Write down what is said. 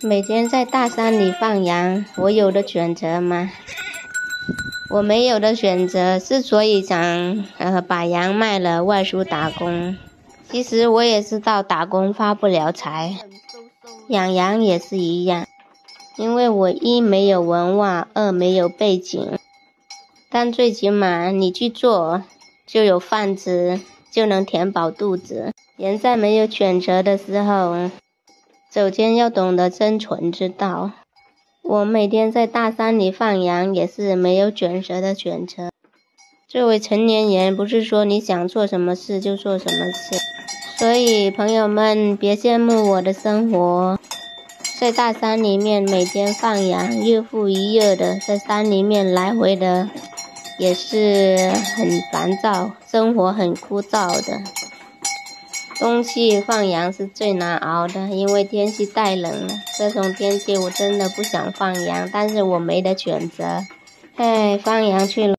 每天在大山里放羊，我有的选择吗？我没有的选择，之所以想把羊卖了外出打工，其实我也知道打工发不了财，养羊也是一样，因为我一没有文化，二没有背景，但最起码你去做就有饭吃，就能填饱肚子。人在没有选择的时候，首先要懂得生存之道。我每天在大山里放羊也是没有选择的选择。作为成年人，不是说你想做什么事就做什么事，所以朋友们别羡慕我的生活，在大山里面每天放羊，日复一日的在山里面来回的，也是很烦躁，生活很枯燥的。冬季放羊是最难熬的，因为天气太冷了。这种天气我真的不想放羊，但是我没得选择。放羊去了。